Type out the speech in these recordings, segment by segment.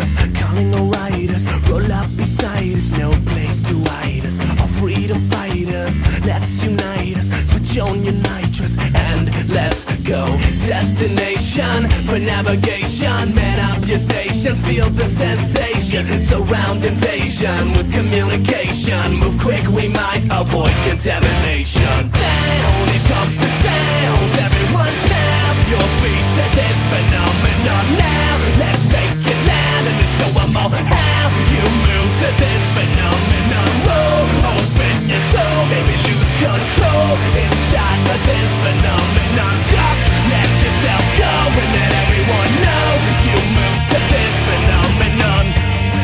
us, calling all riders. Roll up beside us, no place to hide us. All freedom fighters, let's unite us. Switch on your nitrous and let's go. Destination for navigation. Man up your stations, feel the sensation. Surround invasion with communication. Move quick, we might avoid contamination. Down, here comes the sound. Everyone down your feet to this phenomenon. Now, let's make it loud and show them all how you move to this phenomenon. Whoa, open your soul, maybe lose control inside of this phenomenon. Just let yourself go and let everyone know you move to this phenomenon.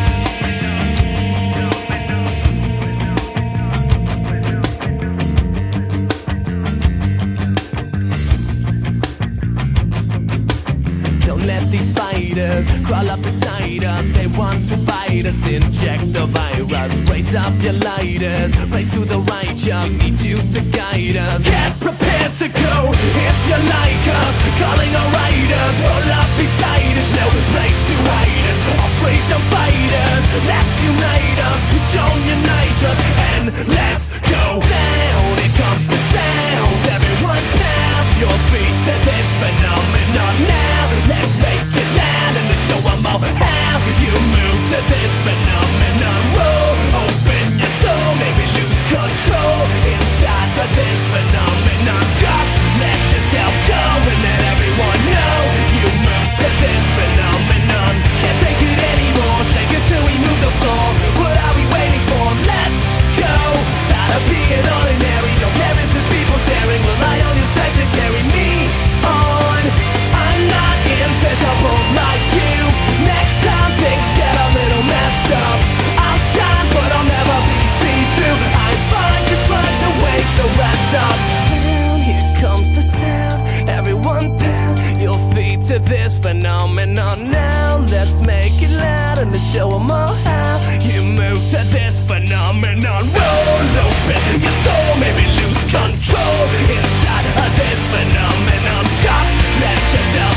Don't let these spiders crawl up beside us. They want to bite us, inject the virus. Raise up your lighters, raise to the righteous. Need you to guide us. Get prepared to go if you like us. Calling our riders, roll up beside us. No place to hide us. All freedom fighters, let's unite us. Switch on your nitrous and let's go. Down, here comes the sound. Everyone pound your feet to this phenomenon. Now, let's make it loud and show them all how you move to this phenomenon. Whoa, open your soul, maybe lose control inside of this phenomenon. Just let yourself go and let everyone know you move to this phenomenon. Can't take it anymore, shake it till we move the floor. What are we waiting for? Let's go. Tired of being ordinary, don't care if there's people staring. Rely on your strength to carry me on. I'm not invisible like you. Next time things get a little messed up, I'll shine but I'll never be see-through. I'm fine just trying to wake the rest up. Down, here comes the sound. Everyone pound your feet to this phenomenon. Now let's make it loud and let's show them all how you move to this phenomenon. Roll open your soul, maybe lose control inside of this phenomenon. Just let yourself